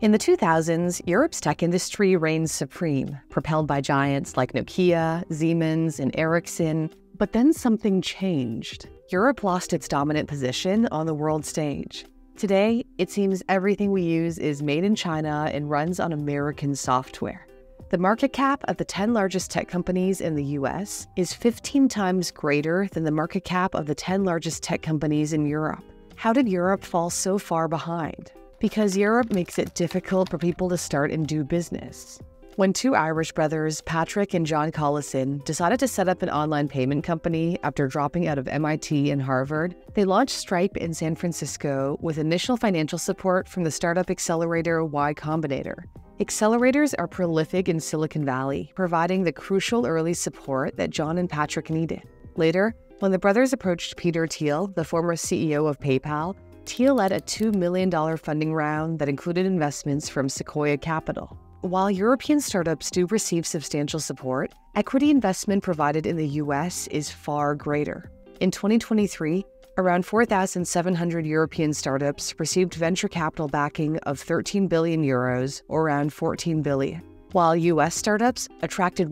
In the 2000s, Europe's tech industry reigned supreme, propelled by giants like Nokia, Siemens, and Ericsson. But then something changed. Europe lost its dominant position on the world stage. Today, it seems everything we use is made in China and runs on American software. The market cap of the 10 largest tech companies in the US is 15 times greater than the market cap of the 10 largest tech companies in Europe. How did Europe fall so far behind? Because Europe makes it difficult for people to start and do business. When two Irish brothers, Patrick and John Collison, decided to set up an online payment company after dropping out of MIT and Harvard, they launched Stripe in San Francisco with initial financial support from the startup accelerator Y Combinator. Accelerators are prolific in Silicon Valley, providing the crucial early support that John and Patrick needed. Later, when the brothers approached Peter Thiel, the former CEO of PayPal, Thiel led a $2 million funding round that included investments from Sequoia Capital. While European startups do receive substantial support, equity investment provided in the US is far greater. In 2023, around 4,700 European startups received venture capital backing of 13 billion euros, or around 14 billion, while US startups attracted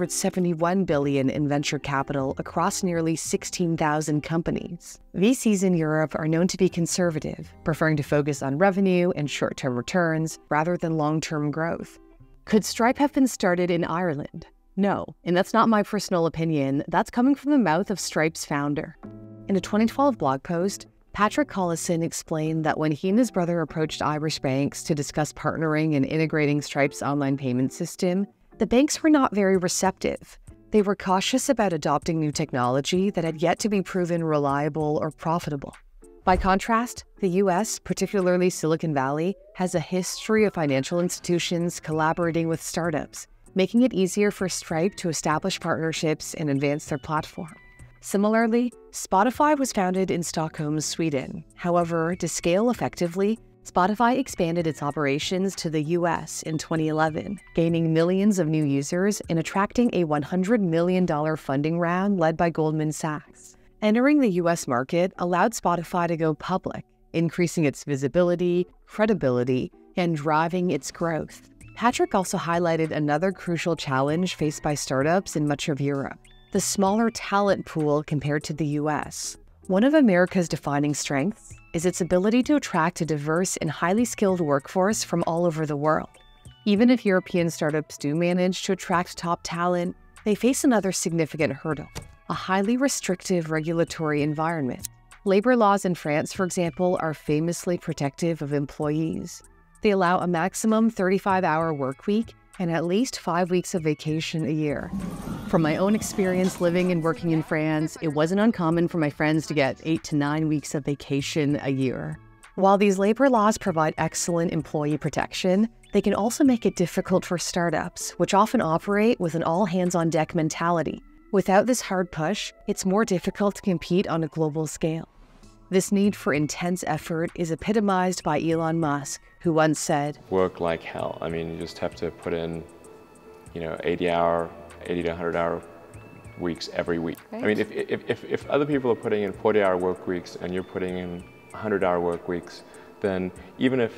171 billion in venture capital across nearly 16,000 companies. VCs in Europe are known to be conservative, preferring to focus on revenue and short-term returns rather than long-term growth. Could Stripe have been started in Ireland? No, and that's not my personal opinion. That's coming from the mouth of Stripe's founder. In a 2012 blog post, Patrick Collison explained that when he and his brother approached Irish banks to discuss partnering and integrating Stripe's online payment system, the banks were not very receptive. They were cautious about adopting new technology that had yet to be proven reliable or profitable. By contrast, the US, particularly Silicon Valley, has a history of financial institutions collaborating with startups, making it easier for Stripe to establish partnerships and advance their platform. Similarly, Spotify was founded in Stockholm, Sweden. However, to scale effectively, Spotify expanded its operations to the US in 2011, gaining millions of new users and attracting a $100 million funding round led by Goldman Sachs. Entering the US market allowed Spotify to go public, increasing its visibility, credibility, and driving its growth. Patrick also highlighted another crucial challenge faced by startups in much of Europe: the smaller talent pool compared to the US. One of America's defining strengths is its ability to attract a diverse and highly skilled workforce from all over the world. Even if European startups do manage to attract top talent, they face another significant hurdle: a highly restrictive regulatory environment. Labor laws in France, for example, are famously protective of employees. They allow a maximum 35-hour work week and at least 5 weeks of vacation a year. From my own experience living and working in France, it wasn't uncommon for my friends to get 8 to 9 weeks of vacation a year. While these labor laws provide excellent employee protection, they can also make it difficult for startups, which often operate with an all-hands-on-deck mentality. Without this hard push, it's more difficult to compete on a global scale. This need for intense effort is epitomized by Elon Musk, who once said, "Work like hell." I mean, you just have to put in, 80 to 100-hour weeks every week. Right. I mean, if other people are putting in 40-hour work weeks and you're putting in 100-hour work weeks, then even if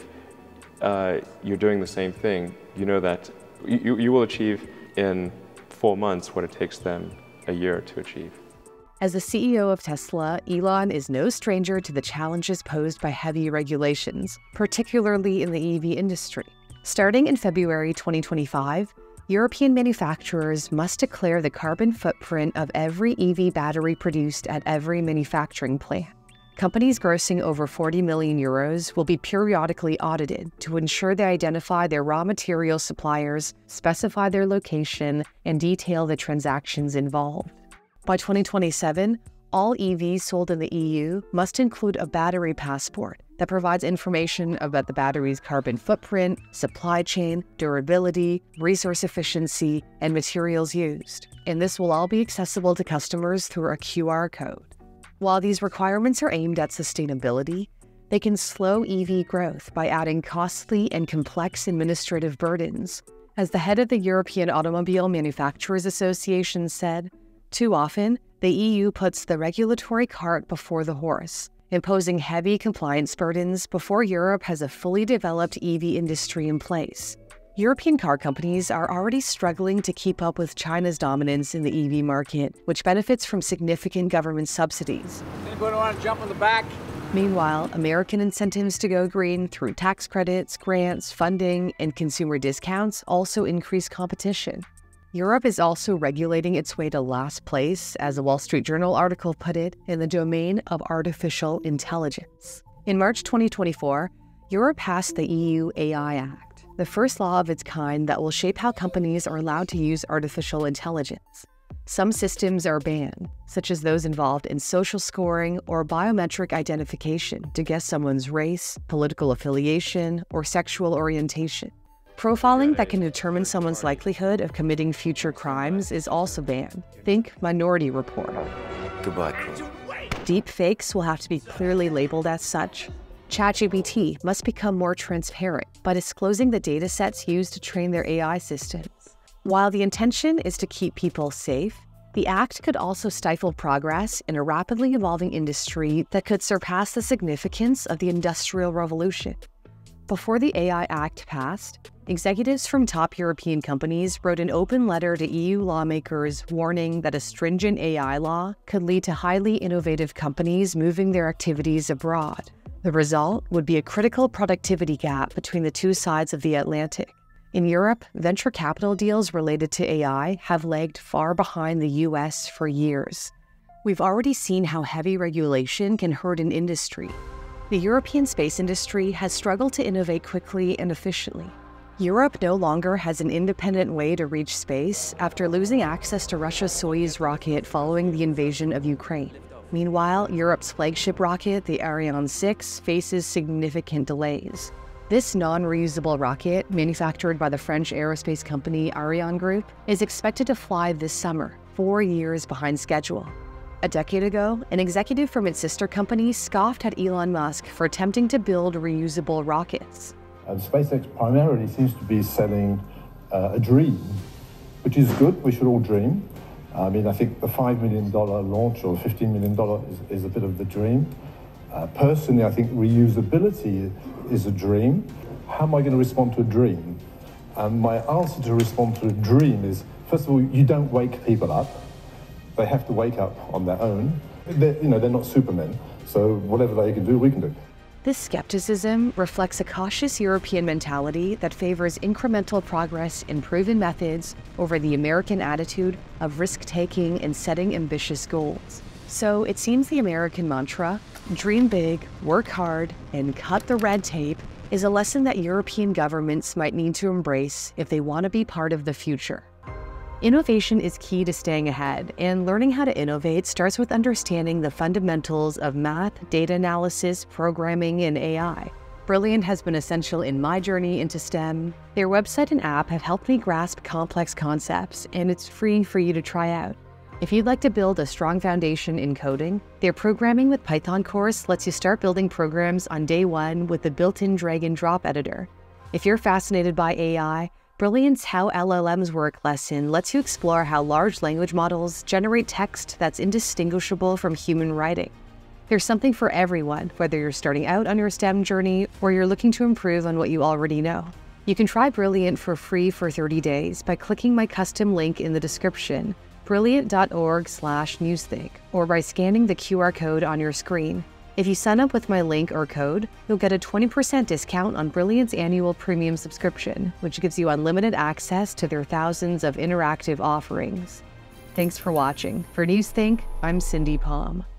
you're doing the same thing, you know that you will achieve in 4 months what it takes them a year to achieve. As the CEO of Tesla, Elon is no stranger to the challenges posed by heavy regulations, particularly in the EV industry. Starting in February 2025, European manufacturers must declare the carbon footprint of every EV battery produced at every manufacturing plant. Companies grossing over 40 million euros will be periodically audited to ensure they identify their raw material suppliers, specify their location, and detail the transactions involved. By 2027, all EVs sold in the EU must include a battery passport that provides information about the battery's carbon footprint, supply chain, durability, resource efficiency, and materials used. And this will all be accessible to customers through a QR code. While these requirements are aimed at sustainability, they can slow EV growth by adding costly and complex administrative burdens. As the head of the European Automobile Manufacturers Association said, "Too often, the EU puts the regulatory cart before the horse, imposing heavy compliance burdens before Europe has a fully developed EV industry in place. European car companies are already struggling to keep up with China's dominance in the EV market, which benefits from significant government subsidies. Anybody want to jump in the back? Meanwhile, American incentives to go green through tax credits, grants, funding, and consumer discounts also increase competition. Europe is also regulating its way to last place, as a Wall Street Journal article put it, in the domain of artificial intelligence. In March 2024, Europe passed the EU AI Act, the first law of its kind that will shape how companies are allowed to use artificial intelligence. Some systems are banned, such as those involved in social scoring or biometric identification to guess someone's race, political affiliation, or sexual orientation. Profiling that can determine someone's likelihood of committing future crimes is also banned. Think Minority Report. Goodbye, Chris. Deep fakes will have to be clearly labeled as such. ChatGPT must become more transparent by disclosing the data sets used to train their AI systems. While the intention is to keep people safe, the act could also stifle progress in a rapidly evolving industry that could surpass the significance of the Industrial Revolution. Before the AI Act passed, executives from top European companies wrote an open letter to EU lawmakers warning that a stringent AI law could lead to highly innovative companies moving their activities abroad. The result would be a critical productivity gap between the two sides of the Atlantic. In Europe, venture capital deals related to AI have lagged far behind the US for years. We've already seen how heavy regulation can hurt an industry. The European space industry has struggled to innovate quickly and efficiently. Europe no longer has an independent way to reach space after losing access to Russia's Soyuz rocket following the invasion of Ukraine. Meanwhile, Europe's flagship rocket, the Ariane 6, faces significant delays. This non-reusable rocket, manufactured by the French aerospace company Ariane Group, is expected to fly this summer, 4 years behind schedule. A decade ago, an executive from its sister company scoffed at Elon Musk for attempting to build reusable rockets. SpaceX primarily seems to be selling a dream, which is good. We should all dream. I mean, I think the $5 million launch or $15 million is a bit of the dream. Personally, I think reusability is a dream. How am I going to respond to a dream? My answer to respond to a dream is, first of all, you don't wake people up. They have to wake up on their own. They're not supermen, so whatever they can do, we can do. This skepticism reflects a cautious European mentality that favors incremental progress in proven methods over the American attitude of risk-taking and setting ambitious goals. So it seems the American mantra, dream big, work hard, and cut the red tape, is a lesson that European governments might need to embrace if they want to be part of the future. Innovation is key to staying ahead, and learning how to innovate starts with understanding the fundamentals of math, data analysis, programming, and AI. Brilliant has been essential in my journey into STEM. Their website and app have helped me grasp complex concepts, and it's free for you to try out. If you'd like to build a strong foundation in coding, their Programming with Python course lets you start building programs on day one with the built-in drag-and-drop editor. If you're fascinated by AI, Brilliant's How LLMs Work lesson lets you explore how large language models generate text that's indistinguishable from human writing. There's something for everyone, whether you're starting out on your STEM journey or you're looking to improve on what you already know. You can try Brilliant for free for 30 days by clicking my custom link in the description, brilliant.org/newsthink, or by scanning the QR code on your screen. If you sign up with my link or code, you'll get a 20% discount on Brilliant's annual premium subscription, which gives you unlimited access to their thousands of interactive offerings. Thanks for watching. For Newsthink, I'm Cindy Pom.